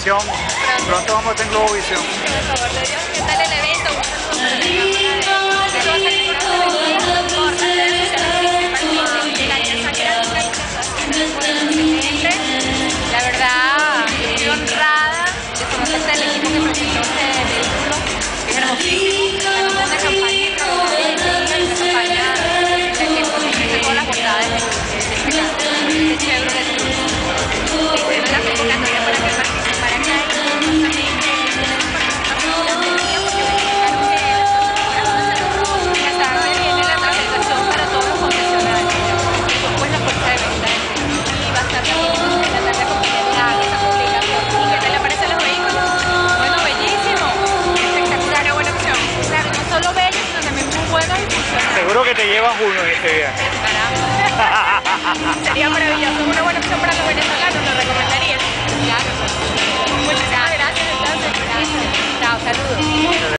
televisión. Pronto vamos a estar en Globovisión. Por favor de Dios, ¿qué tal el evento? Un saludo para la cámara de por las redes sociales principalmente de la Alianza Gráfica y Transacciones. La verdad, estoy honrada de formar parte del equipo que presentó este vehículo, que es hermosísimo. Una campaña que ofrece todas las bondades de este carro, de Chevrolet Cruze. Bueno, la convocatoria para que participaran ahí, justamente tenemos participación de día porque me indicaron que esta tarde viene la presentación para todos los concesionarios. Después la fuerza de venta y va a estar también en la tarde acompañando esta publicación. ¿Y qué tal le parecen los vehículos? Bueno, bellísimo, espectacular, una buena opción. Claro, no solo bello, sino también muy buenos y funcionales. Seguro que te llevas uno en este viaje. Caramba. Sería maravilloso.